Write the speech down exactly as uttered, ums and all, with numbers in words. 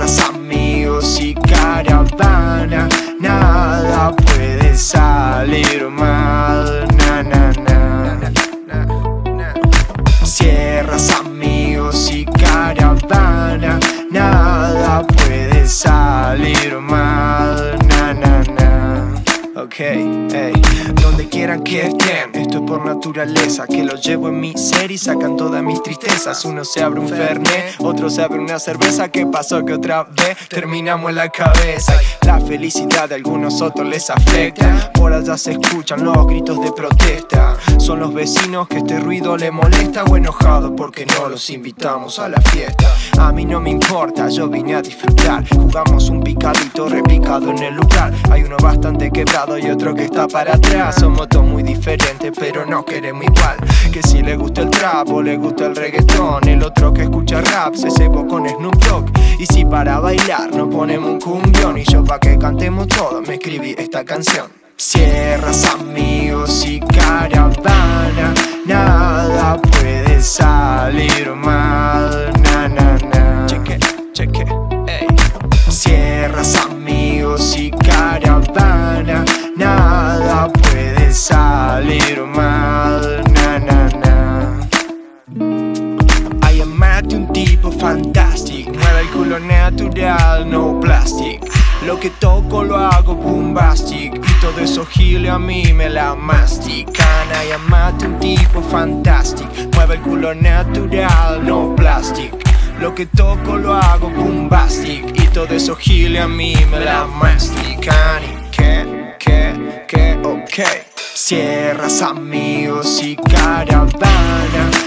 Sierras, amigos y caravana, nada puede salir mal. Na, na, na, na, na, na. Sierras, amigos y caravana, nada puede salir mal. Na, na, na. Ok, ey, donde quieran que estén, esto es por naturaleza, que lo llevo en mi ser y sacan todas mis tristezas. Uno se abre un fernet, otro se abre una cerveza. ¿Qué pasó? Que otra vez terminamos en la cabeza. La felicidad de algunos otros les afecta. Por allá se escuchan los gritos de protesta. Son los vecinos que este ruido les molesta, o enojados porque no los invitamos a la fiesta. A mí no me importa, yo vine a disfrutar. Jugamos un picadito repicado en el lugar. Hay uno bastante quebrado y otro que está para atrás. Somos todos muy diferentes pero no queremos igual. Que si le gusta el trap o le gusta el reggaetón, el otro que escucha rap se cebó con Snoop Dogg. Y si para bailar nos ponemos un cumbión, y yo pa' que cantemos todos me escribí esta canción. Sierras, amigos y caravana, nada puede salir mal. Na, na, na. Cheque, cheque, ey. Sierras, amigos y caravana, nada puede salir mal. Na, na, na. I am Mate, un tipo fantástico. Mueve el culo natural, no plastic. Lo que toco lo hago bombastic, y todo eso gile a mí me la mastican. I am Mate, un tipo fantástico. Mueve el culo natural, no plastic. Lo que toco lo hago bombastic, y todo eso gile a mí me la mastican. Y que, que, que, ok. Sierras, amigos y caravana,